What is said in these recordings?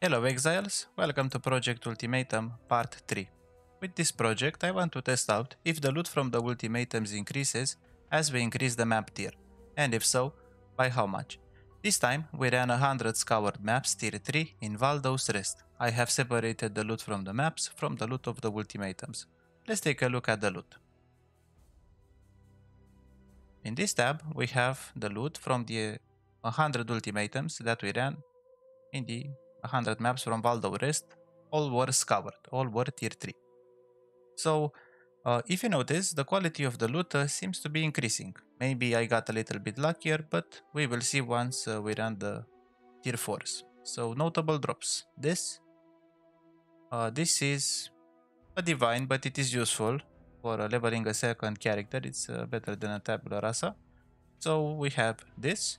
Hello Exiles, welcome to Project Ultimatum Part 3. With this project I want to test out if the loot from the ultimatums increases as we increase the map tier, and if so, by how much. This time we ran 100 scoured maps tier 3 in Valdo's Rest. I have separated the loot from the maps from the loot of the ultimatums. Let's take a look at the loot. In this tab we have the loot from the 100 ultimatums that we ran in the 100 maps from Valdo Rest. All were scoured, all were tier 3. So if you notice, the quality of the loot seems to be increasing. Maybe I got a little bit luckier, but we will see once we run the tier 4s. So notable drops. This is a divine, but it is useful for leveling a second character. It's better than a tabula rasa. So we have this,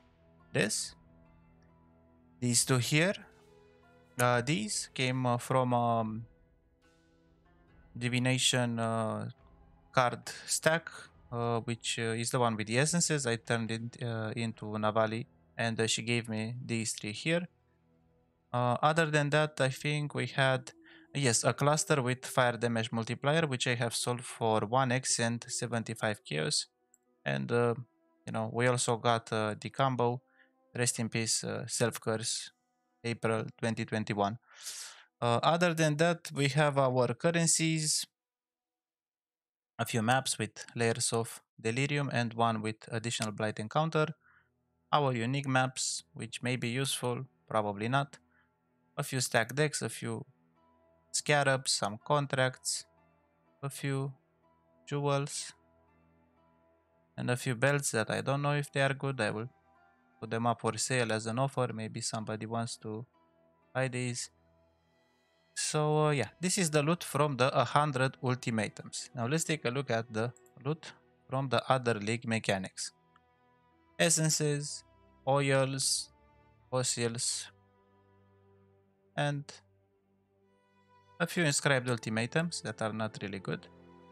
these two here. These came from divination card stack, which is the one with the essences. I turned it into Navali, and she gave me these three here. Other than that, I think we had, yes, a cluster with fire damage multiplier, which I have sold for 1x and 75 chaos. And, we also got the combo, rest in peace, self curse, April 2021. Other than that, we have our currencies, a few maps with layers of delirium and one with additional blight encounter, our unique maps, which may be useful, probably not, a few stack decks, a few scarabs, some contracts, a few jewels, and a few belts that I don't know if they are good. I will put them up for sale as an offer. Maybe somebody wants to buy these. So yeah, this is the loot from the 100 ultimatums. Now let's take a look at the loot from the other league mechanics. Essences, oils, fossils, and a few inscribed ultimatums that are not really good.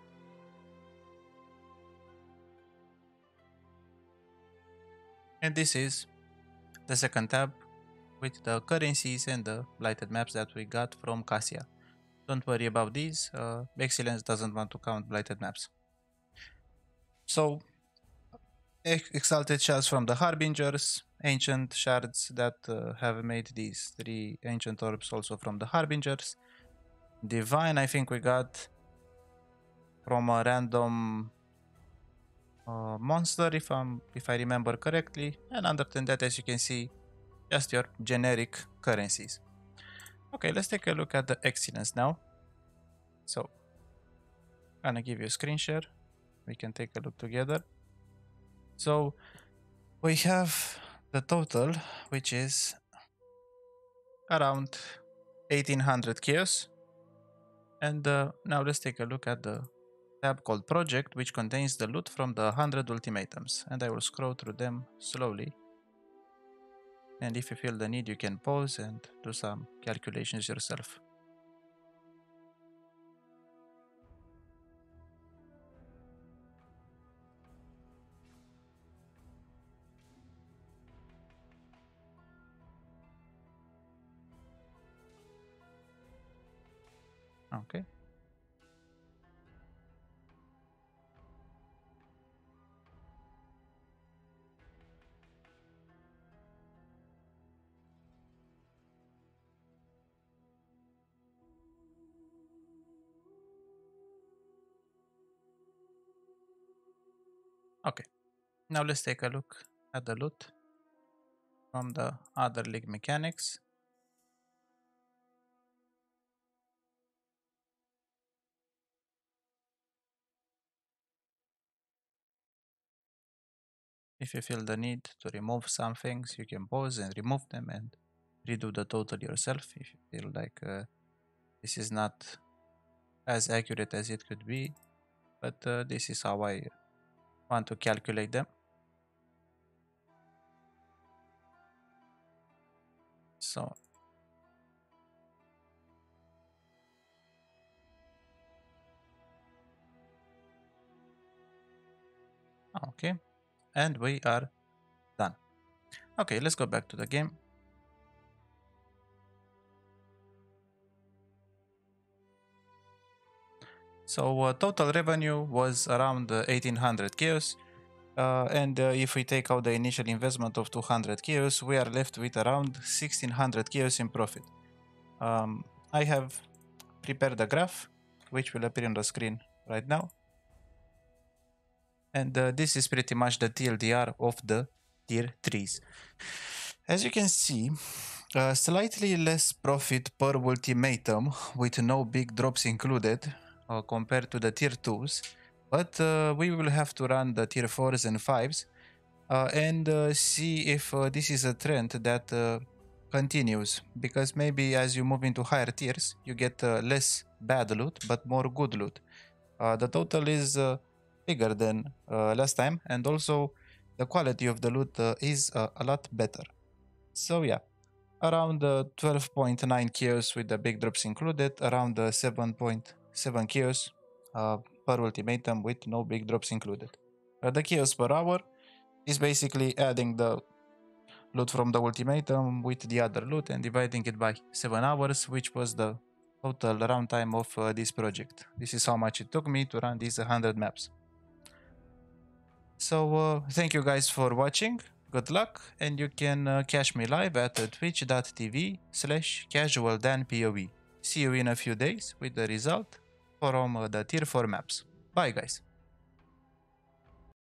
And this is the second tab with the currencies and the blighted maps that we got from Cassia. Don't worry about these, Excellence doesn't want to count blighted maps. So, exalted shards from the Harbingers, ancient shards that have made these three ancient orbs also from the Harbingers. Divine, I think we got from a random monster, if I remember correctly. And other than that, as you can see, just your generic currencies. Okay, let's take a look at the excellence now. So, I'm gonna give you a screen share. We can take a look together. So, we have the total, which is around 1800 chaos. And now let's take a look at the tab called Project, which contains the loot from the 100 ultimatums. And I will scroll through them slowly. And if you feel the need, you can pause and do some calculations yourself. Okay. Okay. Now let's take a look at the loot from the other league mechanics. If you feel the need to remove some things, you can pause and remove them and redo the total yourself if you feel like this is not as accurate as it could be, but this is how I want to calculate them. So okay, and we are done. Okay, let's go back to the game. So total revenue was around 1800 chaos. And if we take out the initial investment of 200 chaos, we are left with around 1600 chaos in profit. I have prepared a graph, which will appear on the screen right now. And this is pretty much the TLDR of the tier 3s. As you can see, slightly less profit per ultimatum with no big drops included compared to the tier 2s, but we will have to run the tier 4s and 5s and see if this is a trend that continues, because maybe as you move into higher tiers you get less bad loot but more good loot. The total is bigger than last time, and also the quality of the loot is a lot better. So yeah, around 12.9 chaos with the big drops included, around 7.7 chaos per ultimatum with no big drops included. The chaos per hour is basically adding the loot from the ultimatum with the other loot and dividing it by 7 hours, which was the total runtime of this project. This is how much it took me to run these 100 maps. So thank you guys for watching, good luck, and you can catch me live at twitch.tv/casualdanpoe. See you in a few days with the result from the tier 4 maps. Bye guys.